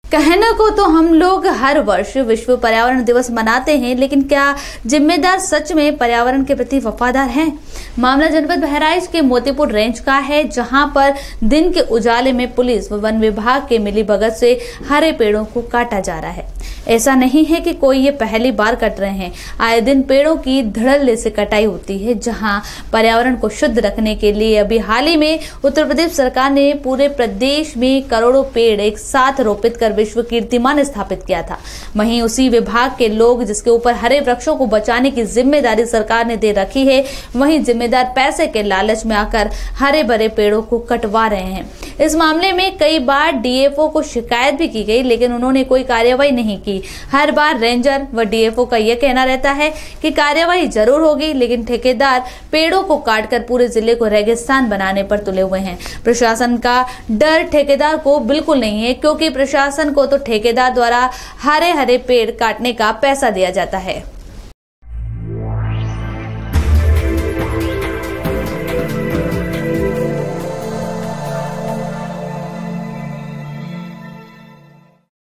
कहने को तो हम लोग हर वर्ष विश्व पर्यावरण दिवस मनाते हैं, लेकिन क्या जिम्मेदार सच में पर्यावरण के प्रति वफादार हैं? मामला जनपद बहराइच के मोतीपुर रेंज का है, जहां पर दिन के उजाले में पुलिस व वन विभाग के मिलीभगत से हरे पेड़ों को काटा जा रहा है। ऐसा नहीं है कि कोई ये पहली बार कट रहे हैं। आए दिन पेड़ों की धड़ल्ले से कटाई होती है। जहां पर्यावरण को शुद्ध रखने के लिए अभी हाल ही में उत्तर प्रदेश सरकार ने पूरे प्रदेश में करोड़ों पेड़ एक साथ रोपित कर विश्व कीर्तिमान स्थापित किया था। वहीं उसी विभाग के लोग जिसके ऊपर हरे वृक्षों को बचाने की जिम्मेदारी सरकार ने दे रखी है, वहीं जिम्मेदार पैसे के लालच में आकर हरे भरे पेड़ों को कटवा रहे हैं। इस मामले में कई बार डीएफओ को शिकायत भी की गई, लेकिन उन्होंने कोई कार्रवाई नहीं की। हर बार रेंजर व डीएफओ का यह कहना रहता है कि कार्रवाई जरूर होगी, लेकिन ठेकेदार पेड़ों को काटकर पूरे जिले को रेगिस्तान बनाने पर तुले हुए हैं। प्रशासन का डर ठेकेदार को बिल्कुल नहीं है, क्योंकि प्रशासन को तो ठेकेदार द्वारा हरे हरे पेड़ काटने का पैसा दिया जाता है।